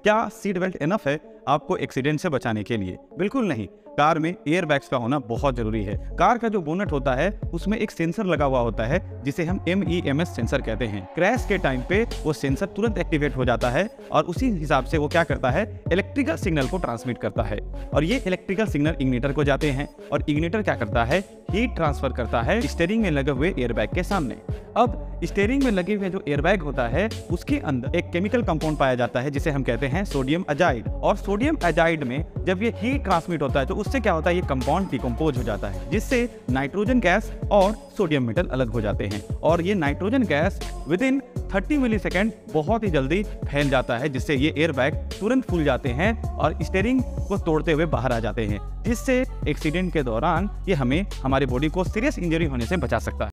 क्या seat belt enough है आपको एक्सीडेंट से बचाने के लिए? बिल्कुल नहीं। कार में एयर बैग्स का होना बहुत जरूरी है। कार का जो बोनट होता है उसमें एक सेंसर लगा हुआ होता है जिसे हम MEMS सेंसर कहते हैं। क्रैश के टाइम पे वो सेंसर तुरंत एक्टिवेट हो जाता है और उसी हिसाब से वो क्या करता है, इलेक्ट्रिकल सिग्नल को ट्रांसमिट करता है और ये इलेक्ट्रिकल सिग्नल इग्निटर को जाते हैं और इग्निटर क्या करता है, हीट ट्रांसफर करता है स्टीयरिंग में लगे हुए एयरबैग के सामने। अब स्टीयरिंग में लगे हुए जो एयरबैग होता है उसके अंदर एक केमिकल कंपाउंड पाया जाता है जिसे हम कहते हैं सोडियम एजाइड, और सोडियम एजाइड में जब ये हीट ट्रांसमिट होता है तो उससे क्या होता है, ये कंपाउंड डिकम्पोज हो जाता है जिससे नाइट्रोजन गैस और सोडियम मेटल अलग हो जाते हैं और ये नाइट्रोजन गैस विदिन 30 मिलीसेकंड बहुत ही जल्दी फैल जाता है जिससे ये एयरबैग तुरंत फूल जाते हैं और स्टीयरिंग को तोड़ते हुए बाहर आ जाते हैं, जिससे एक्सीडेंट के दौरान ये हमें हमारी बॉडी को सीरियस इंजरी होने से बचा सकता है।